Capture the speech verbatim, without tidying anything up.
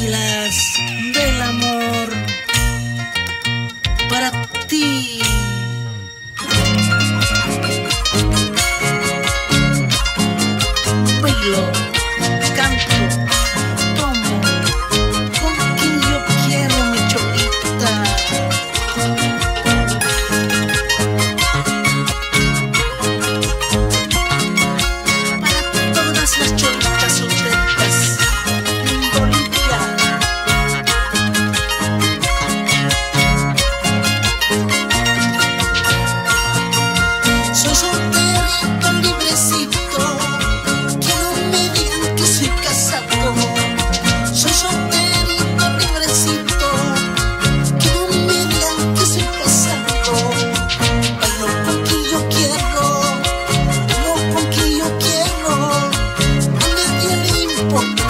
águilas del amor para ti. Bailo, canto, tomo, con quien yo quiero, mi cholita. Para todas las cholitas solteras en Bolivia. Soy solterito, librecito, que no me digan que soy casado. Soy solterito, librecito, que no me digan que soy casado. Bailo con quien yo quiero, tomo con quien yo quiero, a nadie le importa